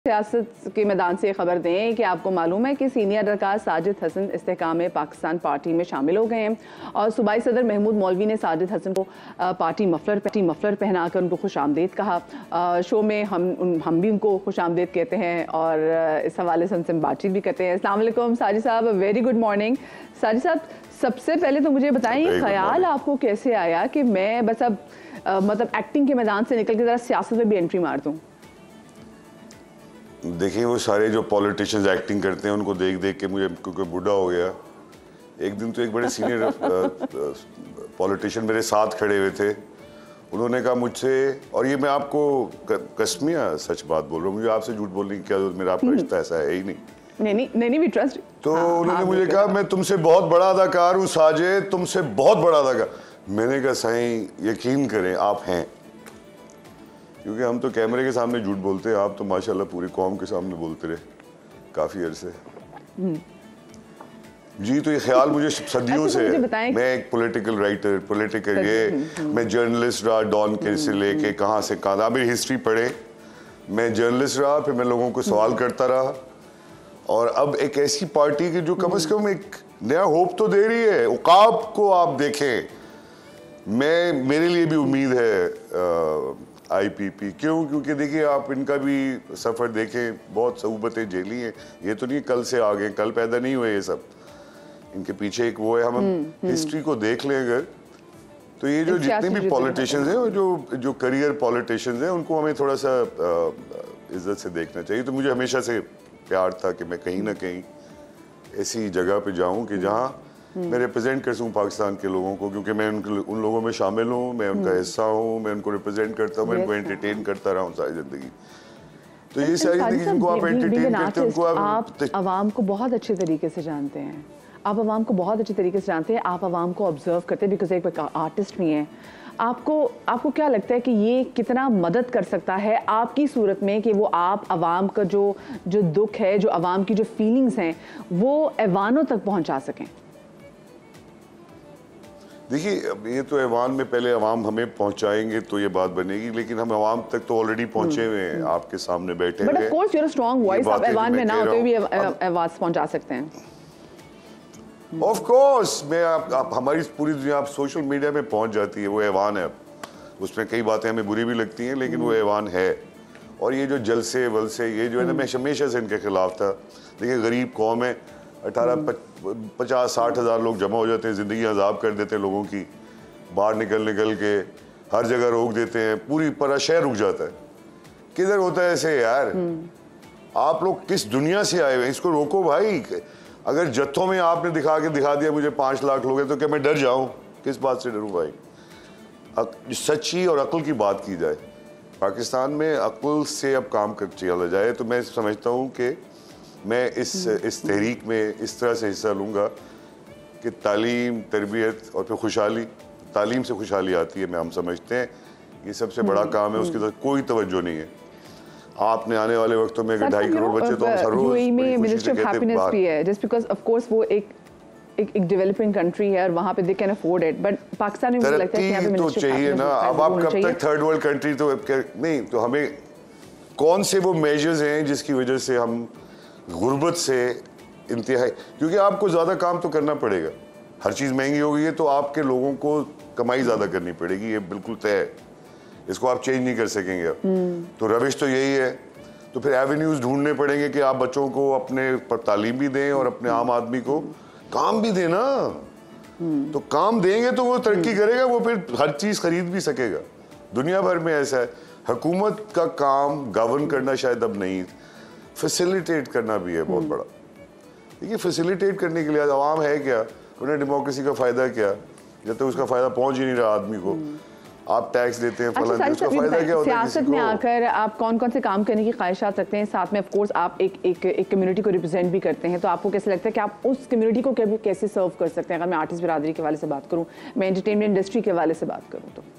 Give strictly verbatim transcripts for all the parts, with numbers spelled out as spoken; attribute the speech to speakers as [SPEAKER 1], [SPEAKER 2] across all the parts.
[SPEAKER 1] सियासत के मैदान से खबर दें कि आपको मालूम है कि सीनियर रकार साजिद हसन इस्तेहकाम पाकिस्तान पार्टी में शामिल हो गए हैं और सूबाई सदर महमूद मौलवी ने साजिद हसन को पार्टी मफलर पार्टी मफलर पहनाकर उनको खुश आमदीद कहा। शो में हम हम भी उनको खुश आमदीद कहते हैं और इस हवाले से उनसे बातचीत भी करते हैं। अस्सलाम वालेकुम साजिद साहब, वेरी गुड मॉर्निंग। साजिद साहब, सबसे पहले तो मुझे बताएं ये ख्याल आपको कैसे आया कि मैं बस अब मतलब एक्टिंग के मैदान से निकल के ज़रा सियासत में भी एंट्री मार दूँ?
[SPEAKER 2] देखिए, वो सारे जो पॉलिटिशियंस एक्टिंग करते हैं उनको देख देख के मुझे, क्योंकि बूढ़ा हो गया, एक दिन तो एक बड़े सीनियर पॉलिटिशियन मेरे साथ खड़े हुए थे, उन्होंने कहा मुझसे, और ये मैं आपको कसमिया सच बात बोल रहा हूँ, मुझे आपसे झूठ बोलने की क्या जरूरत, मेरा आपका रिश्ता ऐसा है ही नहीं।
[SPEAKER 1] नहीं नहीं नहीं, नहीं भी ट्रस्ट।
[SPEAKER 2] तो हाँ, उन्होंने हाँ, मुझे कहा मैं तुमसे बहुत बड़ा अदाकार हूँ साजिद, तुमसे बहुत बड़ा अदाकार। मैंने कहा साईं यकीन करें आप हैं, क्योंकि हम तो कैमरे के सामने झूठ बोलते हैं, आप तो माशाल्लाह पूरी कौम के सामने बोलते रहे काफी अरसे। जी, तो ये ख्याल मुझे सदियों से है। मैं एक पॉलिटिकल राइटर, पॉलिटिकल ये मैं जर्नलिस्ट रहा, डॉन के से लेके कहाँ से कहाँ, आप मेरी हिस्ट्री पढ़े, मैं जर्नलिस्ट रहा, फिर मैं लोगों को सवाल करता रहा, और अब एक ऐसी पार्टी की जो कम से कम एक नया होप तो दे रही है। उकाब को आप देखें, मैं मेरे लिए भी उम्मीद है आई पी पी, क्यों? क्योंकि देखिए आप इनका भी सफ़र देखें, बहुत सहूबतें झेली हैं, ये तो नहीं कल से आ गए, कल पैदा नहीं हुए ये सब, इनके पीछे एक वो है। हम हिस्ट्री को देख लें अगर, तो ये जो जितने भी पॉलिटिशियंस हैं और जो जो करियर पॉलिटिशियंस हैं, उनको हमें थोड़ा सा इज्जत से देखना चाहिए। तो मुझे हमेशा से प्यार था कि मैं कहीं ना कहीं ऐसी जगह पे जाऊँ कि जहाँ मैं रिप्रेजेंट कर सकूँ पाकिस्तान के लोगों को, क्योंकि मैं उन, उन लोगों में शामिल हूँ, मैं उनका हिस्सा हूँ, मैं उनको रिप्रेजेंट करता हूँ, मैं उनको एंटरटेन करता रहा हूँ सारी जिंदगी। तो ये सारी जिंदगी जिनको आप एंटरटेन करते हैं उनको
[SPEAKER 1] आप आवाम को बहुत अच्छे तरीके से जानते हैं, आप आवाम को बहुत अच्छे तरीके से जानते हैं, आप आवाम को ऑब्जर्व करते हैं, बिकॉज एक आर्टिस्ट भी हैं। आपको आपको क्या लगता है कि ये कितना मदद कर सकता है आपकी सूरत में कि वो आप आवाम का जो जो दुख है, जो आवाम की जो फीलिंग्स हैं, वो ऐवानों तक पहुँचा सकें?
[SPEAKER 2] देखिए, अब ये तो ऐवान में पहले अवाम हमें पहुंचाएंगे तो ये बात बनेगी, लेकिन हम अवाम तक तो ऑलरेडी पहुंचे हुए हैं, आपके सामने बैठे हैं।
[SPEAKER 1] But of course you are a strong voice, आप ऐवान में ना होते हुए भी आवाज पहुंचा सकते हैं।
[SPEAKER 2] ऑफ कोर्स, मैं आप, आप हमारी पूरी दुनिया आप सोशल मीडिया में पहुंच जाती है, वो ऐवान है। उसमें कई बातें हमें बुरी भी लगती हैं, लेकिन वो ऐवान है। और ये जो जलसे वलसे, ये जो है ना, मैं हमेशा से इनके खिलाफ था। देखिए, गरीब कौम है, अठारह पचास साठ हज़ार लोग जमा हो जाते हैं, ज़िंदगी अजाब कर देते हैं लोगों की, बाहर निकल निकल के हर जगह रोक देते हैं, पूरी पूरा शहर रुक जाता है। किधर होता है ऐसे यार? आप लोग किस दुनिया से आए हुए हैं? इसको रोको भाई। अगर जत्थों में आपने दिखा के दिखा दिया मुझे पाँच लाख लोग हैं, तो क्या मैं डर जाऊँ? किस बात से डरूँ भाई? सच्ची और अक्ल की बात की जाए, पाकिस्तान में अक्ल से अब काम कर चला जाए, तो मैं समझता हूँ कि मैं इस इस तहरीक में इस तरह से हिस्सा लूँगा कि तालीम, तरबियत और फिर खुशहाली, तालीम से खुशहाली आती है, मैं हम समझते हैं ये सबसे बड़ा काम है, उसकी तरफ कोई तवज्जो नहीं है। आपने आने वाले वक्तों में अगर ढाई करोड़ बच्चे तो हम हर रोज
[SPEAKER 1] में मिनिस्टर ऑफ हैप्पीनेस भी है, जस्ट बिकॉज ऑफ कोर्स वो एक एक एक डेवलपिंग कंट्री है और वहाँ पे they can afford it, but Pakistan में मुझे लगता है कि यहाँ पे
[SPEAKER 2] तो चाहिए ना। अब आप कब तक थर्ड वर्ल्ड कंट्री, तो नहीं, तो हमें कौन से वो मेजर्स हैं जिसकी वजह से हम गुर्बत से इंतहाई, क्योंकि आपको ज़्यादा काम तो करना पड़ेगा, हर चीज़ महंगी हो गई है, तो आपके लोगों को कमाई ज़्यादा करनी पड़ेगी, ये बिल्कुल तय है, इसको आप चेंज नहीं कर सकेंगे अब। तो रविश तो यही है। तो फिर एवेन्यूज़ ढूंढने पड़ेंगे कि आप बच्चों को अपने पर तालीम भी दें और अपने आम आदमी को काम भी दें ना। तो काम देंगे तो वो तरक्की करेगा, वो फिर हर चीज़ खरीद भी सकेगा। दुनिया भर में ऐसा है, हुकूमत का काम गवर्न करना शायद अब नहीं, फैसिलिटेट करना भी है बहुत बड़ा। देखिए, फैसिलिटेट करने के लिए आवाम है क्या, उन्हें डेमोक्रेसी का फ़ायदा क्या, जब तक उसका फ़ायदा पहुंच ही नहीं रहा आदमी को। आप टैक्स देते हैं, फलाना, उसका फ़ायदा क्या होता है?
[SPEAKER 1] सियासत में आकर आप कौन कौन से काम करने की ख्वाहिशात रखते हैं? साथ में ऑफ कोर्स आप एक एक एक कम्युनिटी को रिप्रेजेंट भी करते हैं, तो आपको कैसे लगता है कि आप उस कम्युनिटी को कैसे सर्व कर सकते हैं? अगर मैं आर्टिस्ट बिरादरी के हवाले से बात करूँ, मैं एंटरटेनमेंट इंडस्ट्री के हवाले से बात करूँ तो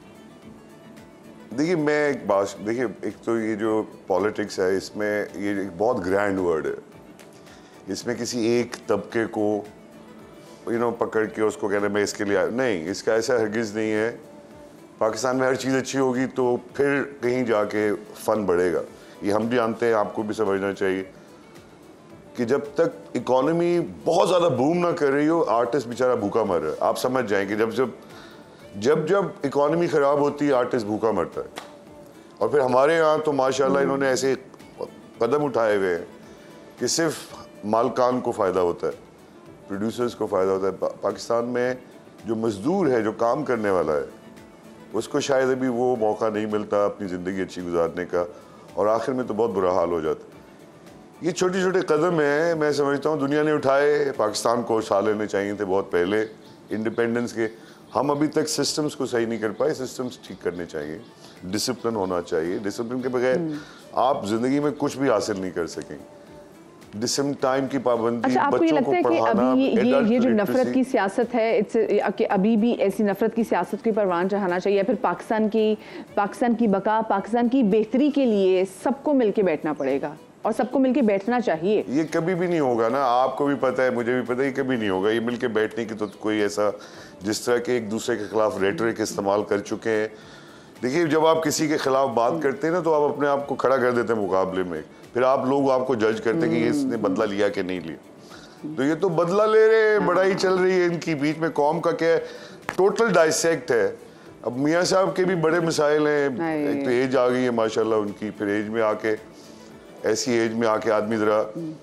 [SPEAKER 2] देखिए, मैं एक बात, देखिए एक तो ये जो पॉलिटिक्स है, इसमें ये एक बहुत ग्रैंड वर्ड है, इसमें किसी एक तबके को यू नो पकड़ के उसको कहना मैं इसके लिए, नहीं, इसका ऐसा हरगिज़ नहीं है। पाकिस्तान में हर चीज़ अच्छी होगी तो फिर कहीं जाके फ़न बढ़ेगा। ये हम भी जानते हैं, आपको भी समझना चाहिए कि जब तक इकोनॉमी बहुत ज़्यादा बूम ना कर रही हो, आर्टिस्ट बेचारा भूखा मर रहा है। आप समझ जाएंगे जब जब जब जब इकोनॉमी ख़राब होती है, आर्टिस्ट भूखा मरता है। और फिर हमारे यहाँ तो माशाल्लाह इन्होंने ऐसे कदम उठाए हुए हैं कि सिर्फ मालकान को फ़ायदा होता है, प्रोड्यूसर्स को फ़ायदा होता है। पा, पाकिस्तान में जो मज़दूर है, जो काम करने वाला है, उसको शायद अभी वो मौका नहीं मिलता अपनी ज़िंदगी अच्छी गुजारने का, और आखिर में तो बहुत बुरा हाल हो जाता है। ये छोटे छोटे कदम हैं, मैं समझता हूँ दुनिया ने उठाए, पाकिस्तान को उठा लेने चाहिए थे बहुत पहले इंडिपेंडेंस के। हम अभी तक सिस्टम्स को सही नहीं कर पाए, सिस्टम्स ठीक करने चाहिए, डिसिप्लिन होना चाहिए। डिसिप्लिन के बगैर आप जिंदगी में कुछ भी हासिल नहीं कर सकेंगे। डिसिप्लिन, टाइम की पाबंदी,
[SPEAKER 1] अच्छा, आपको ये
[SPEAKER 2] बच्चों
[SPEAKER 1] लगता है
[SPEAKER 2] को
[SPEAKER 1] कि
[SPEAKER 2] पढ़ाना,
[SPEAKER 1] अभी ये ये, ये जो
[SPEAKER 2] adult
[SPEAKER 1] नफरत की
[SPEAKER 2] literacy-
[SPEAKER 1] सियासत है, इट्स कि अभी भी ऐसी नफरत की सियासत के परवान चढ़ाना चाहिए, या फिर पाकिस्तान की पाकिस्तान की बका, पाकिस्तान की बेहतरी के लिए सबको मिलके बैठना पड़ेगा और सबको मिलके बैठना चाहिए?
[SPEAKER 2] ये कभी भी नहीं होगा ना, आपको भी पता है, मुझे भी पता है, ये कभी नहीं होगा। ये मिलके बैठने की तो कोई ऐसा, जिस तरह के एक दूसरे के खिलाफ रेटरिक इस्तेमाल कर चुके हैं। देखिए, जब आप किसी के खिलाफ बात करते हैं ना, तो आप अपने आप को खड़ा कर देते हैं मुकाबले में, फिर आप लोग आपको जज करते हैं कि ये इसने बदला लिया कि नहीं लिया। तो ये तो बदला ले रहे हैं, बड़ाई चल रही है इनकी बीच में, कौम का क्या टोटल डाइसेक्ट है। अब मियाँ साहब के भी बड़े मिसाइल हैं, एक तो एज आ गई है माशाल्लाह उनकी, फिर एज में आके, ऐसी एज में आके आदमी जरा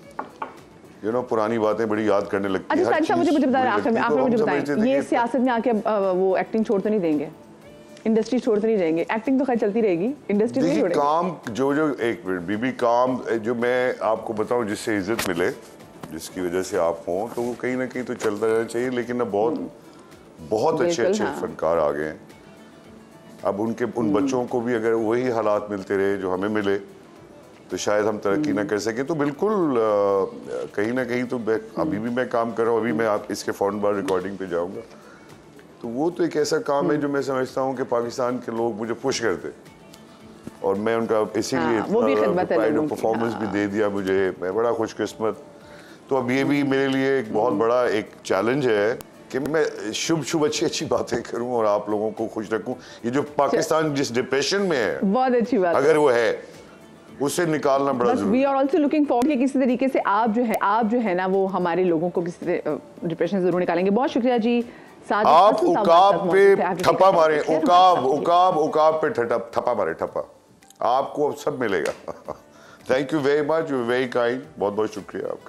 [SPEAKER 2] यू नो पुरानी बातें बड़ी याद करने लगती है।
[SPEAKER 1] अच्छा सर, मुझे मुझे बताएं, आखिर में आखिर में मुझे बताएं, ये
[SPEAKER 2] तो
[SPEAKER 1] सियासत में आके वो एक्टिंग छोड़ तो नहीं देंगे, इंडस्ट्री छोड़ तो नहीं जाएंगे? एक्टिंग तो खैर चलती रहेगी, इंडस्ट्री नहीं छोड़ेंगे।
[SPEAKER 2] काम जो जो एक मिनट बीबी, काम जो मैं आपको बताऊं, जिससे इज्जत मिले, जिसकी वजह से आप हों, तो वो कहीं ना कहीं तो चलता रहना चाहिए। लेकिन अब बहुत बहुत अच्छे अच्छे
[SPEAKER 1] हाँ।
[SPEAKER 2] फनकार आ गए हैं। अब उनके उन बच्चों को भी अगर वही हालात मिलते रहे जो हमें मिले, तो शायद हम तरक्की ना कर सके। तो बिल्कुल आ, कहीं ना कहीं तो अभी भी मैं काम कर रहा हूँ, अभी मैं आप इसके फौरन बाद रिकॉर्डिंग पे जाऊंगा। तो वो तो एक ऐसा काम है जो मैं समझता हूँ कि पाकिस्तान के लोग मुझे पुश करते, और मैं उनका इसीलिए
[SPEAKER 1] हाँ,
[SPEAKER 2] परफॉर्मेंस
[SPEAKER 1] हाँ।
[SPEAKER 2] भी दे दिया मुझे, मैं बड़ा खुशकिस्मत। तो अब ये भी मेरे लिए एक बहुत बड़ा एक चैलेंज है कि मैं शुभ शुभ अच्छी अच्छी बातें करूं और आप लोगों को खुश रखूं। ये जो पाकिस्तान जिस डिप्रेशन में है,
[SPEAKER 1] बहुत अच्छी बात,
[SPEAKER 2] अगर वो है, उसे निकालना बड़ा जरूरी है।
[SPEAKER 1] We are also looking forward कि किसी तरीके से आप जो है आप जो है ना वो हमारे लोगों को किसी डिप्रेशन से जरूर निकालेंगे। बहुत शुक्रिया जी।
[SPEAKER 2] आप उकाब पे ठप्पा मारे, उकाब उकाब उकाब पे ठप्पा मारे, ठप्पा, आपको अब सब मिलेगा। Thank you very much, you very kind, बहुत बहुत शुक्रिया आपका।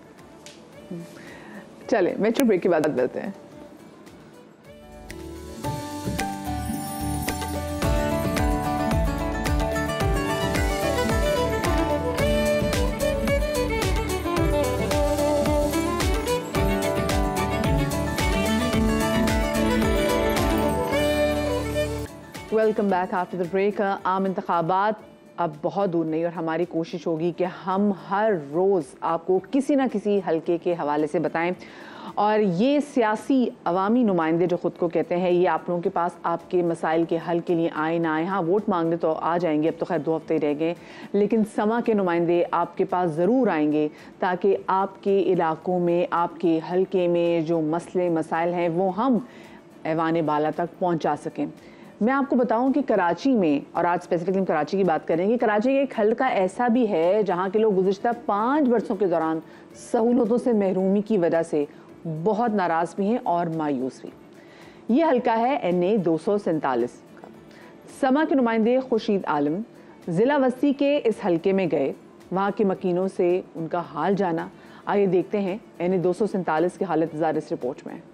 [SPEAKER 1] चले मेट्रो ब्रेक की बात करते हैं। Welcome back after the break. आम इंतखाबात अब बहुत दूर नहीं, और हमारी कोशिश होगी कि हम हर रोज़ आपको किसी ना किसी हलके के हवाले से बताएं। और ये सियासी अवामी नुमाइंदे जो ख़ुद को कहते हैं, ये आप लोगों के पास आपके मसाइल के हल के लिए आए ना आए, हाँ वोट मांगने तो आ जाएंगे, अब तो खैर दो हफ्ते ही रह गए, लेकिन समा के नुमाइंदे आपके पास ज़रूर आएंगे ताकि आपके इलाकों में, आपके हलके में जो मसले मसाइल हैं वो हम ऐवान बाला तक पहुँचा सकें। मैं आपको बताऊं कि कराची में, और आज स्पेसिफिकली हम कराची की बात करेंगे, कराची का एक हल्का ऐसा भी है जहां के लोग गुज़िश्ता पाँच बरसों के दौरान सहूलतों से महरूमी की वजह से बहुत नाराज़ भी हैं और मायूस भी। ये हल्का है एन ए दो सौ सैंतालीस का। समा के नुमाइंदे खुर्शीद आलम ज़िला वस्ती के इस हल्के में गए, वहाँ के मकीनों से उनका हाल जाना। आइए देखते हैं एन ए दो सौ सैंतालीस की हालत ज़ार इस रिपोर्ट में।